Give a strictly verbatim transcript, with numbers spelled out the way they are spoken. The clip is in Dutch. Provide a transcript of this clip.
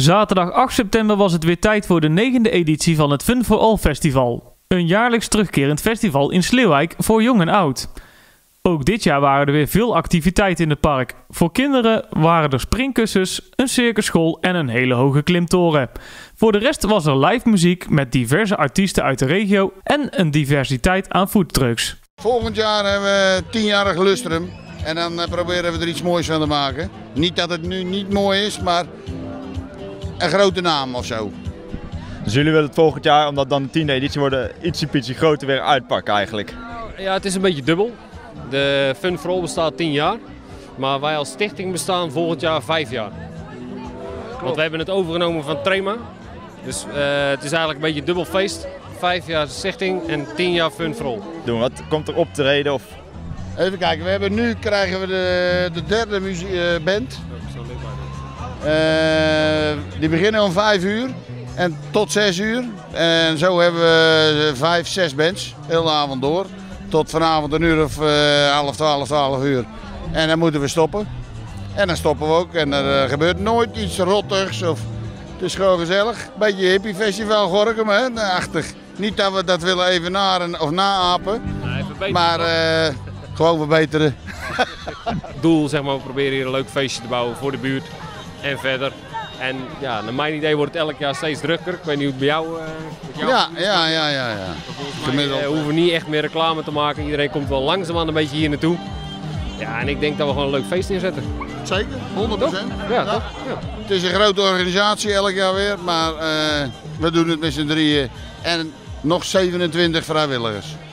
Zaterdag acht september was het weer tijd voor de negende editie van het Fun for All Festival. Een jaarlijks terugkerend festival in Sleeuwijk voor jong en oud. Ook dit jaar waren er weer veel activiteiten in het park. Voor kinderen waren er springkussens, een circusschool en een hele hoge klimtoren. Voor de rest was er live muziek met diverse artiesten uit de regio en een diversiteit aan foodtrucks. Volgend jaar hebben we tienjarig lustrum en dan proberen we er iets moois van te maken. Niet dat het nu niet mooi is, maar een grote naam of zo. Dus jullie willen het volgend jaar, omdat dan de tiende editie wordt, ietsje groter weer uitpakken eigenlijk? Ja, het is een beetje dubbel. De Fun for All bestaat tien jaar, maar wij als stichting bestaan volgend jaar vijf jaar. Klopt. Want we hebben het overgenomen van Trema. Dus uh, het is eigenlijk een beetje een dubbel feest. Vijf jaar stichting en tien jaar Fun for All. Doen, wat komt er op te reden? Of... Even kijken, we hebben nu krijgen we de, de derde muziek, uh, band. Uh, die beginnen om vijf uur en tot zes uur. En zo hebben we vijf, zes bands, de hele avond door. Tot vanavond een uur of uh, half twaalf, twaalf uur. En dan moeten we stoppen. En dan stoppen we ook. En er uh, gebeurt nooit iets rottigs. Of... Het is gewoon gezellig. Beetje hippie festival Gorinchem, hè, achtig. Niet dat we dat willen evenaren of naapen. Nee, maar uh, gewoon verbeteren. Het doel, zeg maar, we proberen hier een leuk feestje te bouwen voor de buurt en verder. En ja, naar mijn idee wordt het elk jaar steeds drukker. Ik weet niet hoe het bij jou, uh, met jou ja, ja, ja, ja, ja. Gemiddeld uh, hoeven we niet echt meer reclame te maken. Iedereen komt wel langzaamaan een beetje hier naartoe. Ja, en ik denk dat we gewoon een leuk feest neerzetten. Zeker, honderd procent. Ja, ja, toch? Ja. Het is een grote organisatie elk jaar weer, maar uh, we doen het met z'n drieën en nog zevenentwintig vrijwilligers.